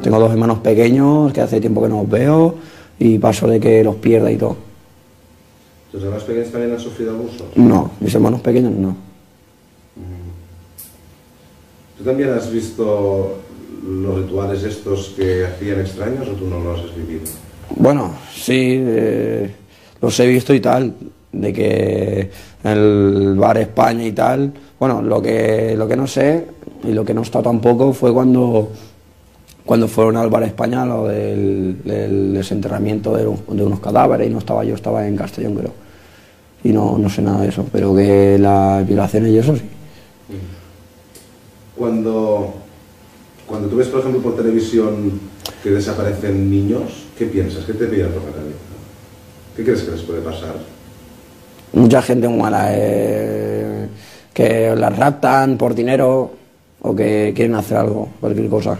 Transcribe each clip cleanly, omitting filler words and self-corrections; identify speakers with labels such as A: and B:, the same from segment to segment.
A: Tengo dos hermanos pequeños que hace tiempo que no los veo y paso de que los pierda y todo.
B: ¿Tus hermanos pequeños también han sufrido abusos?
A: No, mis hermanos pequeños no.
B: ¿Tú también has visto los rituales estos que hacían extraños o tú no los has vivido?
A: Bueno, sí, los he visto y tal, de que en el bar España y tal, bueno, lo que no sé y lo que no está tampoco fue cuando fueron al bar España lo del desenterramiento de unos cadáveres y no estaba yo, estaba en Castellón creo, y no sé nada de eso, pero que las violaciones y eso sí.
B: Cuando tú ves, por ejemplo, por televisión que desaparecen niños, ¿qué piensas? ¿Qué te pilla por la cabeza? ¿Qué crees que les puede pasar?
A: Mucha gente muy mala, que las raptan por dinero o que quieren hacer algo, cualquier cosa.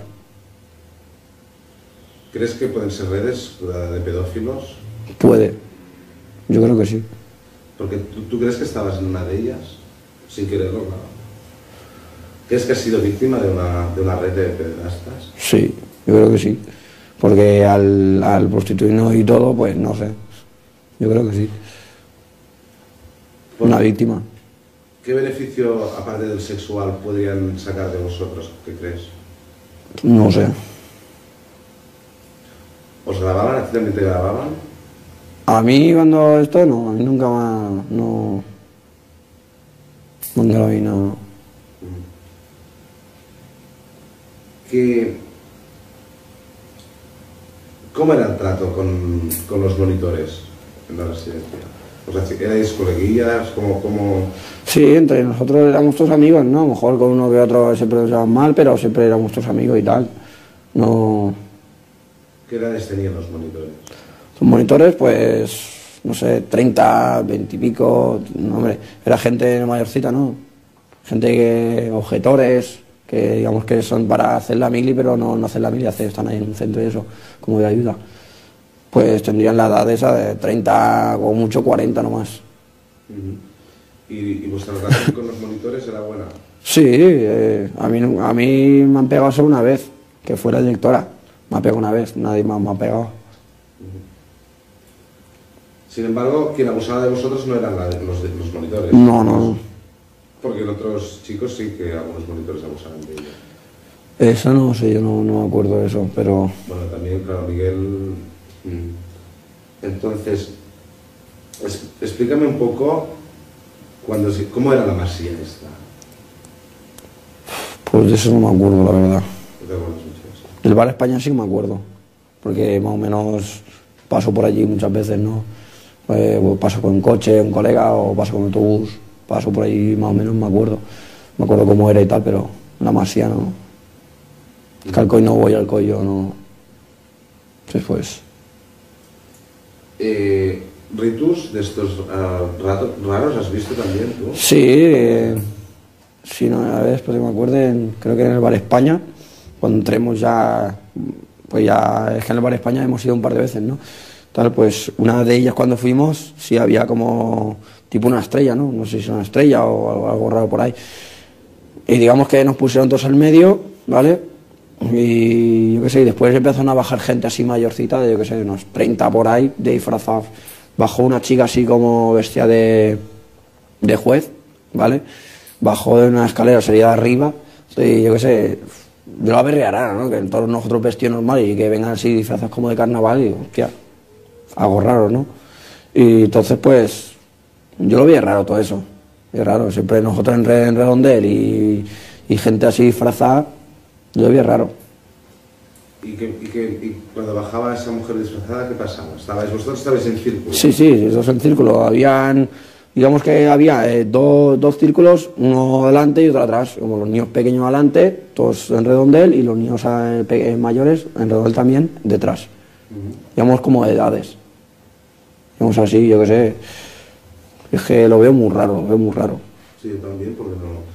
B: ¿Crees que pueden ser redes de pedófilos?
A: Puede, yo creo que sí.
B: Porque tú crees que estabas en una de ellas, sin quererlo, claro. ¿Crees que has sido víctima de una red de pederastas?
A: Sí, yo creo que sí. Porque al prostituirnos y todo, pues no sé. Yo creo que sí. Una víctima.
B: ¿Qué beneficio, aparte del sexual, podrían sacar de vosotros? ¿Qué crees?
A: No sé.
B: ¿Os grababan? ¿A ti también te grababan?
A: A mí cuando esto no, a mí nunca más, no me grabé nada.
B: ¿Cómo era el trato con los monitores en la residencia? O sea, ¿erais coleguillas? ¿Cómo?
A: Sí, entre nosotros éramos todos amigos, ¿no? A lo mejor con uno que otro siempre nos llevaban mal, pero siempre éramos todos amigos y tal. No...
B: ¿Qué edades tenían los monitores?
A: Los monitores, pues, no sé, 30, 20 y pico, no, hombre, era gente mayorcita, ¿no? Gente que, objetores, que digamos que son para hacer la mili, pero no hacen la mili, están ahí en un centro y eso, como de ayuda. Pues tendrían la edad esa de 30 o mucho 40 nomás.
B: ¿Y vuestra relación con los monitores era buena?
A: Sí, a mí me han pegado solo una vez, que fue la directora. Me ha pegado una vez, nadie más me ha pegado.
B: Sin embargo, quien abusaba de vosotros no eran los monitores.
A: No.
B: Porque en otros chicos sí que algunos monitores abusaban de ellos.
A: Eso no sé, yo no me acuerdo de eso, pero...
B: Bueno, también, claro, Miguel... Entonces, explícame un poco cómo era la masía esta.
A: Pues de eso no me acuerdo, la verdad.
B: ¿No te acuerdas mucho de eso?
A: El bar España sí que me acuerdo, porque más o menos paso por allí muchas veces, ¿no? Paso con coche, un colega, o paso con autobús, paso por ahí más o menos, me acuerdo. Me acuerdo cómo era y tal, pero la masía no. Es que Alcoy no voy al Alcoy, yo no... Después...
B: ¿Ritus de estos raros has visto también tú?
A: Sí, sí, no, a ver, después que me acuerden, creo que en el bar España, cuando entremos ya, pues ya, es que en el bar España hemos ido un par de veces, ¿no? Tal, pues una de ellas cuando fuimos, sí había como tipo una estrella, ¿no? No sé si es una estrella o algo raro por ahí. Y digamos que nos pusieron todos al medio, ¿vale? Y yo qué sé, y después empezaron a bajar gente así mayorcita, de yo qué sé, unos 30 por ahí, de disfrazados. Bajó una chica así como vestida de juez, ¿vale? Bajó de una escalera, sería de arriba, y yo qué sé, yo la vería rara, ¿no? Que todos nosotros vestidos normal y que vengan así disfrazados como de carnaval y, hostia, algo raro, ¿no? Y entonces, pues, yo lo vi raro todo eso, es raro, siempre nosotros en Redondel y gente así disfrazada, yo lo vi raro.
B: ¿Y cuando bajaba esa mujer disfrazada, qué pasaba? ¿Vosotros estabais en círculo?
A: Sí, dos en círculo. Habían, digamos que había dos círculos, uno delante y otro atrás. Como los niños pequeños adelante, todos en Redondel, y los niños mayores, en Redondel también, detrás. Digamos como de edades. Digamos así, yo qué sé. Es que lo veo muy raro,
B: Sí, yo también, porque no...